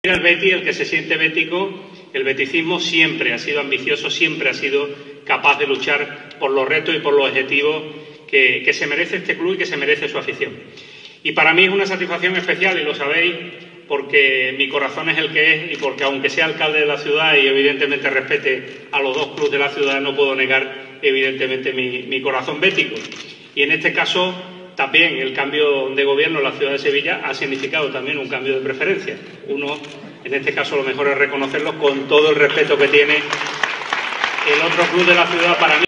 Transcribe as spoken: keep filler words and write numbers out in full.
El Betis, el que se siente bético, el beticismo siempre ha sido ambicioso, siempre ha sido capaz de luchar por los retos y por los objetivos que, que se merece este club y que se merece su afición. Y para mí es una satisfacción especial, y lo sabéis, porque mi corazón es el que es y porque, aunque sea alcalde de la ciudad y evidentemente respete a los dos clubes de la ciudad, no puedo negar evidentemente mi, mi corazón bético. Y en este caso también el cambio de gobierno en la ciudad de Sevilla ha significado también un cambio de preferencia. Uno, en este caso, lo mejor es reconocerlo con todo el respeto que tiene el otro club de la ciudad para mí.